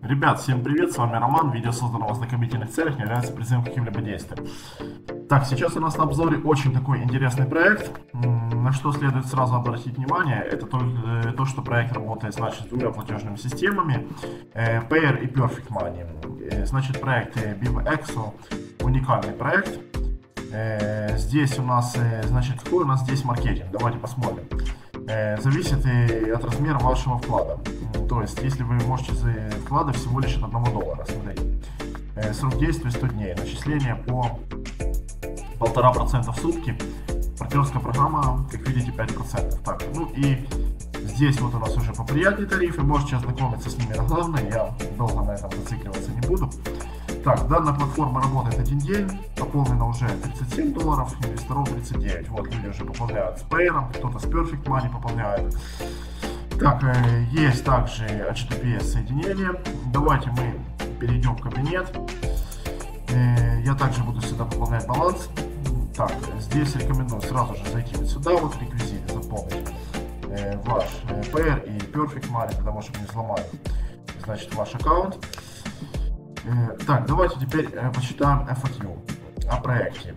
Ребят, всем привет, с вами Роман. Видео создано в ознакомительных целях, не является призывом к каким-либо действиям. Так, сейчас у нас на обзоре очень такой интересный проект. На что следует сразу обратить внимание, это то, что проект работает, значит, с двумя платежными системами, Payer и Perfect Money. Значит, проект BibExo, уникальный проект. Здесь у нас, значит, какой у нас здесь маркетинг? Давайте посмотрим. Зависит и от размера вашего вклада. То есть, если вы можете вкладывать всего лишь от $1, смотрите. Срок действия 100 дней. Начисление по 1,5% в сутки. Партнерская программа, как видите, 5%. Так, ну и здесь вот у нас уже поприятнее тарифы. Можете ознакомиться с ними на главной. Я долго на этом зацикливаться не буду. Так, данная платформа работает один день, пополнено уже $37, инвесторов 39. Вот люди уже пополняют с Payer, кто-то с Perfect Money пополняет. Так, есть также HTTPS соединение. Давайте мы перейдем в кабинет. Я также буду сюда пополнять баланс. Так, здесь рекомендую сразу же зайти вот сюда, вот реквизиты, запомнить ваш Payer и Perfect Money, потому что не взломали, значит, ваш аккаунт. Так, давайте теперь почитаем FAQ о проекте.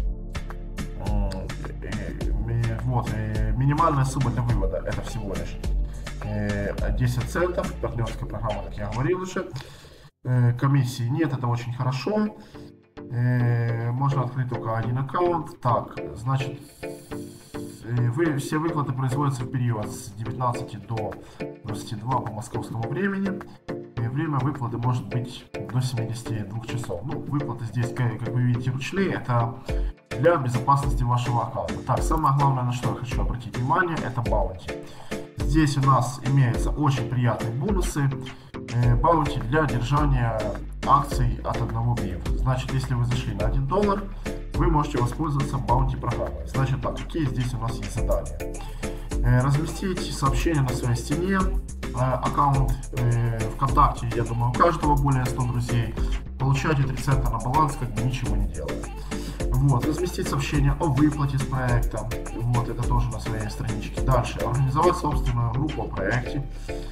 Вот, минимальная сумма для вывода это всего лишь 10 центов. Партнерская программа, как я говорил уже. Комиссии нет, это очень хорошо. Можно открыть только один аккаунт. Так, значит, все выплаты производятся в период с 19 до 22 по московскому времени. Время выплаты может быть до 72 часов. Ну, выплаты здесь, как вы видите, ручные. Это для безопасности вашего аккаунта. Так, самое главное, на что я хочу обратить внимание, это баунти. Здесь у нас имеются очень приятные бонусы. Баунти для держания акций от 1 BIV. Значит, если вы зашли на $1, вы можете воспользоваться баунти программой. Значит так, какие здесь у нас есть задания? Разместить сообщение на своей стене. Аккаунт ВКонтакте, я думаю, у каждого более 100 друзей. Получаете 3 цента на баланс, как бы ничего не делая. Вот, разместить сообщение о выплате с проекта. Вот, это тоже на своей страничке. Дальше, организовать собственную группу о проекте.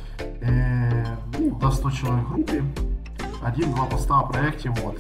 До 100 человек в группе. 1-2 поста о проекте, вот.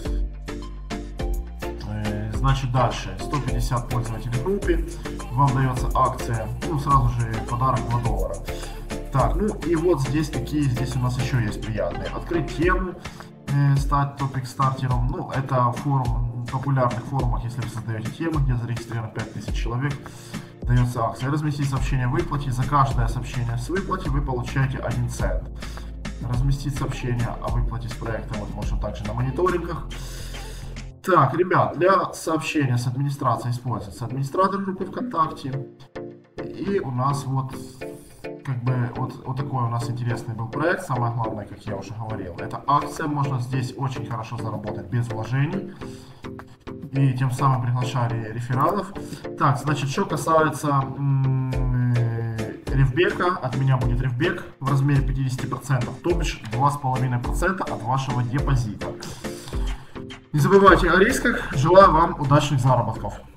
Значит, дальше, 150 пользователей в группе. Вам дается акция, ну, сразу же подарок $2. Так, ну и вот здесь какие здесь у нас еще есть приятные. Открыть тему, стать топик-стартером. Ну, это форум, в популярных форумах, если вы создаете тему, где зарегистрировано 5000 человек, дается акция. Разместить сообщение о выплате. За каждое сообщение с выплаты вы получаете 1 цент. Разместить сообщение о выплате с проекта, вот можно также на мониторингах. Так, ребят, для сообщения с администрацией используется администратор группы ВКонтакте. И у нас вот, как бы, вот такой у нас интересный был проект. Самое главное, как я уже говорил, это акция. Можно здесь очень хорошо заработать без вложений. И тем самым приглашали рефералов. Так, значит, что касается рефбека, от меня будет рефбек в размере 50%, то бишь 2,5% от вашего депозита. Не забывайте о рисках. Желаю вам удачных заработков.